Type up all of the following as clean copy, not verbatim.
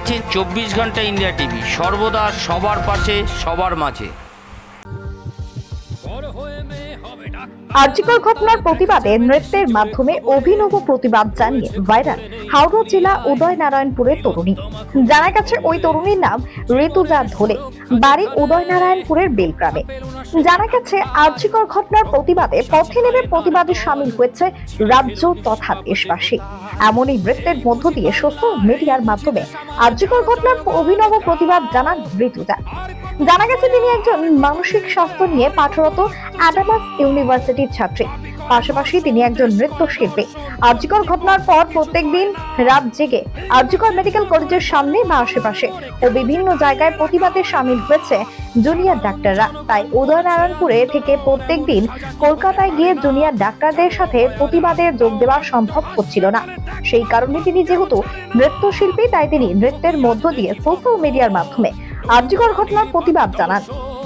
দেখছেন 24 ঘন্টা India TV, সর্বদা সবার পাশে, সবার মাঝে। আরজিকর ঘটনার প্রতিবাদে নৃত্যের মাধ্যমে অভিনব প্রতিবাদ জানিয়ে ভাইরাল হাওড়া জেলা উদয়নারায়ণপুরের তরুণী। জানা গেছে ওই তরুণীর নাম ঋতুজা ধোলে, বাড়ি উদয়নারায়ণপুরের বেলগ্রামে। জানা গেছে আরজিকর ঘটনার প্রতিবাদে পথে নেমে প্রতিবাদে সামিল হয়েছে রাজ্য তথা দেশবাসী। এমনই নৃত্যের মধ্য দিয়ে সোশ্যাল মিডিয়ার মাধ্যমে আরজিকর ঘটনার অভিনব প্রতিবাদ জানান ঋতুজা। জানা গেছে তিনি একজন মানসিক স্বাস্থ্য নিয়ে পাঠরত অ্যাডামাস ইউনিভার্সিটির ছাত্রী, পাশাপাশি তিনি একজন নৃত্যশিল্পী। আরজিকর ঘটনার পর প্রত্যেকদিন রাত জেগে আরজিকর মেডিকেল কলেজের সামনে বা আশেপাশে ও বিভিন্ন জায়গায় প্রতিবাদে সামিল হয়েছে জুনিয়র ডাক্তাররা। তাই উদয়নারায়ণপুরে থেকে প্রত্যেকদিন কলকাতায় গিয়ে জুনিয়র ডাক্তারদের সাথে প্রতিবাদে যোগ দেওয়া সম্ভব হচ্ছিল না। সেই কারণে তিনি যেহেতু নৃত্যশিল্পী, তাই তিনি নৃত্যের মধ্য দিয়ে সোশ্যাল মিডিয়ার মাধ্যমে আরজিকর ঘটনার প্রতিবাদ জানান।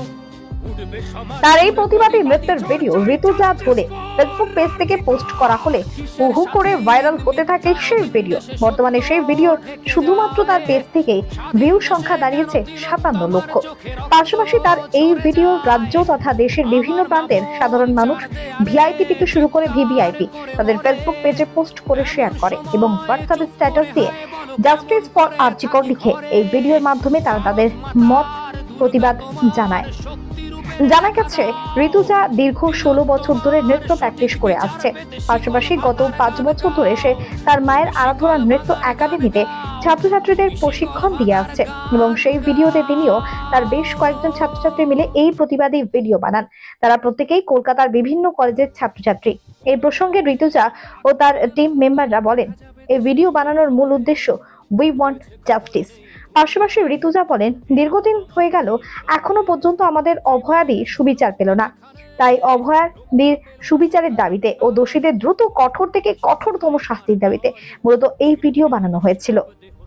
তার এই প্রতিবাদী নৃত্যের video Rituja Dhole Facebook page থেকে পোস্ট করা হলে বহু করে ভাইরাল হতে থাকে সেই ভিডিও। বর্তমানে সেই ভিডিওর শুধুমাত্র তার পেজ থেকে ভিউ সংখ্যা দাঁড়িয়েছে 57 লক্ষ। পাশাপাশি তার এই ভিডিও রাজ্য তথা দেশের বিভিন্ন প্রান্তের সাধারণ মানুষ, ভিআইপি থেকে শুরু করে ভিভিআইপি, তাদের ফেসবুক পেজে পোস্ট করে শেয়ার করে এবং হোয়াটসঅ্যাপে স্ট্যাটাস দিয়ে জাস্টিস ফর আরজিকর লিখে এই ভিডিওর মাধ্যমে তারা তাদের মত প্রতিবাদ জানায়। জানা গেছে ঋতুজা দীর্ঘ 16 বছর ধরে নৃত্য প্র্যাকটিস করে আসছে। পাশাপাশি গত 5 বছর ধরে সে তার মায়ের আরাধনা নৃত্য একাডেমিতে ছাত্রছাত্রীদের প্রশিক্ষণ দিয়ে আসছে এবং সেই ভিডিওতে তিনিও তার বেশ কয়েকজন ছাত্রছাত্রী মিলে এই প্রতিবাদী ভিডিও বানান। তারা প্রত্যেকেই কলকাতার বিভিন্ন কলেজের ছাত্রছাত্রী। এই প্রসঙ্গে ঋতুজা ও তার টিম মেম্বাররা বলেন, এই ভিডিও বানানোর মূল উদ্দেশ্য উই ওয়ান্ট জাস্টিস। পাশাপাশি ঋতুজা বলেন, দীর্ঘদিন হয়ে গেল এখনো পর্যন্ত আমাদের অভয়াদি সুবিচার পেল না। তাই অভয়াদির সুবিচারের দাবিতে ও দোষীদের দ্রুত কঠোর থেকে কঠোরতম শাস্তির দাবিতে মূলত এই ভিডিও বানানো হয়েছিল।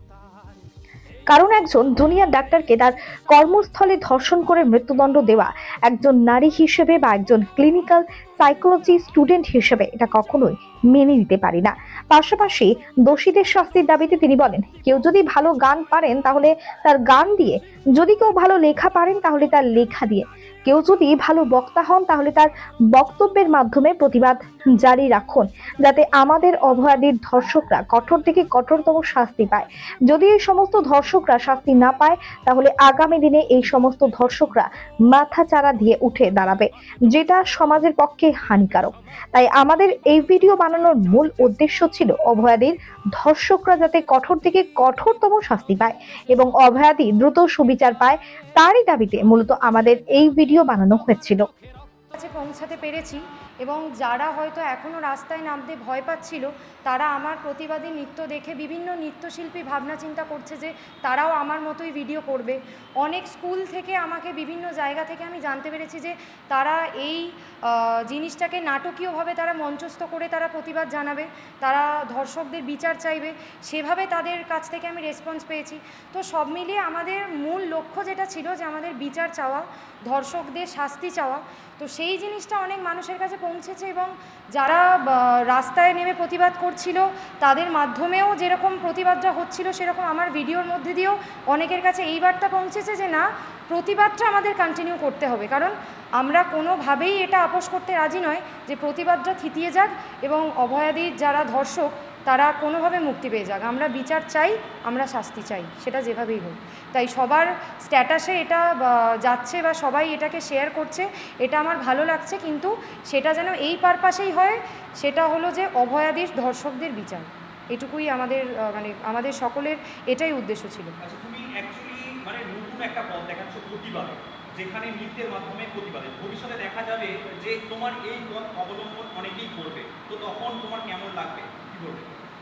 কারণ একজন জুনিয়র ডাক্তারকে তার কর্মস্থলে ধর্ষণ করে মৃত্যুদণ্ড দেওয়া একজন নারী হিসেবে বা একজন ক্লিনিক্যাল সাইকোলজি স্টুডেন্ট হিসেবে এটা কখনোই মেনে নিতে পারি না। পাশাপাশি দোষীদের শাস্তির দাবিতে তিনি বলেন, কেউ যদি ভালো গান পারেন তাহলে তার গান দিয়ে, যদি কেউ ভালো লেখা পারেন তাহলে তার লেখা দিয়ে, কেউ যদি ভালো বক্তা হন তাহলে তার বক্তব্যের মাধ্যমে প্রতিবাদ জারি রাখুন, যাতে আমাদের অভয়াদির ধর্ষকরা কঠোর থেকে কঠোরতম শাস্তি পায়। যদি এই সমস্ত ধর্ষকরা শাস্তি না পায় তাহলে আগামী দিনে এই সমস্ত ধর্ষকরা মাথা চারা দিয়ে উঠে দাঁড়াবে, যেটা সমাজের পক্ষে হানিকারক। তাই আমাদের এই ভিডিও বানানোর মূল উদ্দেশ্য ছিল অভয়াদির ধর্ষকরা যাতে কঠোর থেকে কঠোরতম শাস্তি পায় এবং অভয়াদি দ্রুত সুবিচার পায়, তারই দাবিতে মূলত আমাদের এই ভিডিও বানানো হয়েছিল। পৌঁছাতে পেরেছি এবং যারা হয়তো এখনও রাস্তায় নামতে ভয় পাচ্ছিল, তারা আমার প্রতিবাদী নৃত্য দেখে বিভিন্ন নৃত্যশিল্পী ভাবনা চিন্তা করছে যে তারাও আমার মতোই ভিডিও করবে। অনেক স্কুল থেকে আমাকে বিভিন্ন জায়গা থেকে আমি জানতে পেরেছি যে তারা এই জিনিসটাকে নাটকীয়ভাবে তারা মঞ্চস্থ করে তারা প্রতিবাদ জানাবে, তারা ধর্ষকদের বিচার চাইবে, সেভাবে তাদের কাছ থেকে আমি রেসপন্স পেয়েছি। তো সব মিলিয়ে আমাদের মূল লক্ষ্য যেটা ছিল যে আমাদের বিচার চাওয়া, ধর্ষকদের শাস্তি চাওয়া, তো সেই জিনিসটা অনেক মানুষের কাছে পৌঁছেছে এবং যারা রাস্তায় নেমে প্রতিবাদ করছিল তাদের মাধ্যমেও যেরকম প্রতিবাদটা হচ্ছিল, সেরকম আমার ভিডিওর মধ্যে দিয়েও অনেকের কাছে এই বার্তা পৌঁছেছে যে না, প্রতিবাদটা আমাদের কন্টিনিউ করতে হবে। কারণ আমরা কোনোভাবেই এটা আপোস করতে রাজি নয় যে প্রতিবাদটা থিতিয়ে যাক এবং অভয়াদির যারা ধর্ষক তারা কোনোভাবে মুক্তি পেয়ে যাক। আমরা বিচার চাই, আমরা শাস্তি চাই, সেটা যেভাবেই হোক। তাই সবার স্ট্যাটাসে এটা যাচ্ছে বা সবাই এটাকে শেয়ার করছে, এটা আমার ভালো লাগছে, কিন্তু সেটা যেন এই পারপাসেই হয়, সেটা হলো যে অভয়াদির ধর্ষকদের বিচার। এটুকুই আমাদের আমাদের সকলের এটাই উদ্দেশ্য ছিল। তুমি অ্যাকচুয়ালি নতুন একটা পথ দেখাচ্ছ প্রতিবাদে, যেখানে নৃত্যের মাধ্যমে প্রতিবাদে ভবিষ্যতে দেখা যাবে যে তোমার এই পথ অবলম্বন অনেকেই করবে, তো তখন তোমার কেমন লাগবে, কি বলবে?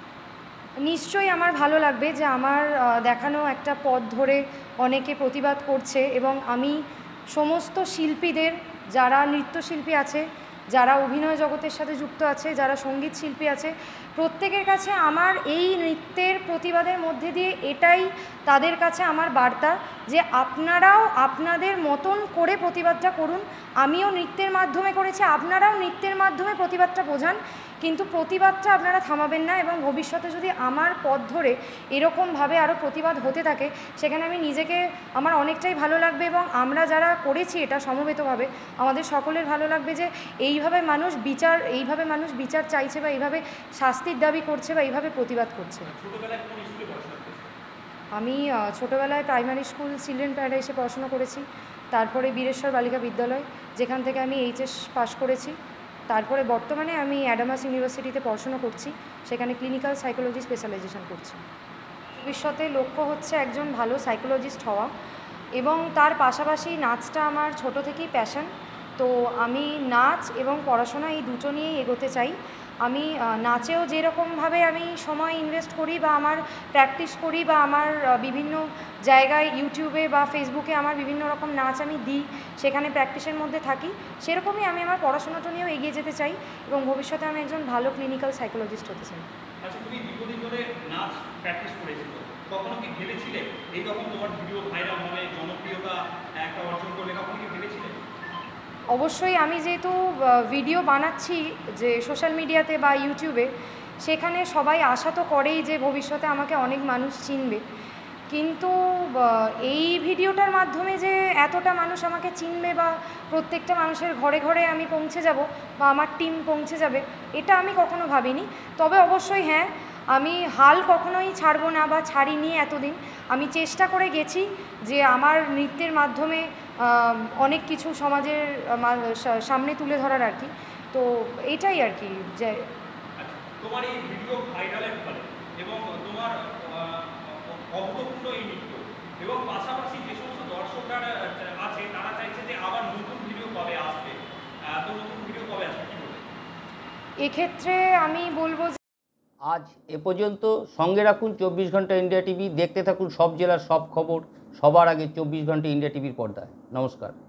নিশ্চয়ই আমার ভালো লাগবে যে আমার দেখানো একটা পথ ধরে অনেকে প্রতিবাদ করছে এবং আমি সমস্ত শিল্পীদের, যারা নৃত্যশিল্পী আছে, যারা অভিনয় জগতের সাথে যুক্ত আছে, যারা সঙ্গীত শিল্পী আছে, প্রত্যেকের কাছে আমার এই নৃত্যের প্রতিবাদের মধ্যে দিয়ে এটাই তাদের কাছে আমার বার্তা যে আপনারাও আপনাদের মতন করে প্রতিবাদটা করুন। আমিও নৃত্যের মাধ্যমে করেছি, আপনারাও নৃত্যের মাধ্যমে প্রতিবাদটা বোঝান, কিন্তু প্রতিবাদটা আপনারা থামাবেন না। এবং ভবিষ্যতে যদি আমার পথ ধরে এরকমভাবে আরও প্রতিবাদ হতে থাকে, সেখানে আমি নিজেকে আমার অনেকটাই ভালো লাগবে এবং আমরা যারা করেছি এটা সমবেতভাবে আমাদের সকলের ভালো লাগবে যে এইভাবে মানুষ বিচার চাইছে বা এইভাবে শাস্তির দাবি করছে বা এইভাবে প্রতিবাদ করছে। ছোটবেলায় কোন স্কুলে পড়াশোনা করেছো? আমি ছোটোবেলায় প্রাইমারি স্কুল চিলড্রেন প্যারাডাইসে পড়াশোনা করেছি, তারপরে বীরেশ্বর বালিকা বিদ্যালয়, যেখান থেকে আমি এইচএস পাস করেছি। তারপরে বর্তমানে আমি অ্যাডামাস ইউনিভার্সিটিতে পড়াশোনা করছি, সেখানে ক্লিনিক্যাল সাইকোলজি স্পেশালাইজেশন করছি। ভবিষ্যতে লক্ষ্য হচ্ছে একজন ভালো সাইকোলজিস্ট হওয়া, এবং তার পাশাপাশি নাচটা আমার ছোট থেকেই প্যাশন। তো আমি নাচ এবং পড়াশোনা এই দুটো নিয়েই এগোতে চাই। আমি নাচেও যেরকমভাবে আমি সময় ইনভেস্ট করি বা আমার প্র্যাকটিস করি বা আমার বিভিন্ন জায়গায় ইউটিউবে বা ফেসবুকে আমার বিভিন্ন রকম নাচ আমি দিই, সেখানে প্র্যাকটিসের মধ্যে থাকি, সেরকমই আমি আমার পড়াশোনাটা নিয়েও এগিয়ে যেতে চাই এবং ভবিষ্যতে আমি একজন ভালো ক্লিনিক্যাল সাইকোলজিস্ট হতে চাই। আচ্ছা, তুমি দীর্ঘদিন ধরে নাচ প্র্যাকটিস করেছিলে, কখনো কি ভেবেছিলে এইরকম তোমার ভিডিও ভাইরাল হবে, জনপ্রিয়তা একটা অর্জন করবে, কখনো কি ভেবেছিলে? অবশ্যই আমি যেহেতু ভিডিও বানাচ্ছি যে সোশ্যাল মিডিয়াতে বা ইউটিউবে, সেখানে সবাই আশা তো করেই যে ভবিষ্যতে আমাকে অনেক মানুষ চিনবে, কিন্তু এই ভিডিওটার মাধ্যমে যে এতটা মানুষ আমাকে চিনবে বা প্রত্যেকটা মানুষের ঘরে ঘরে আমি পৌঁছে যাব বা আমার টিম পৌঁছে যাবে, এটা আমি কখনো ভাবিনি। তবে অবশ্যই হ্যাঁ, আমি হাল কখনোই ছাড়বো না বা ছাড়িনি এতদিন। আমি চেষ্টা করে গেছি যে আমার নৃত্যের মাধ্যমে অনেক কিছু সমাজের সামনে তুলে ধরার আর কি। তো এইটাই আর কি যে আচ্ছা, তোমার এই ভিডিও ভাইরালের ফলে এবং তোমার অভূতপূর্ব এই নৃত্য এবং পাশাপাশি যে সমস্ত দর্শকরা আছে তারা চাইছে যে আবার নতুন ভিডিও কবে আসবে, তো নতুন ভিডিও কবে আসবে কি বলবে? এক্ষেত্রে আমি বলবো আজ এ পর্যন্ত। সঙ্গে রাখুন 24 ঘন্টা ইন্ডিয়া টিভি, দেখতে থাকুন সব জেলার সব খবর সবার আগে 24 ঘন্টা ইন্ডিয়া টিভির পর্দায়। নমস্কার।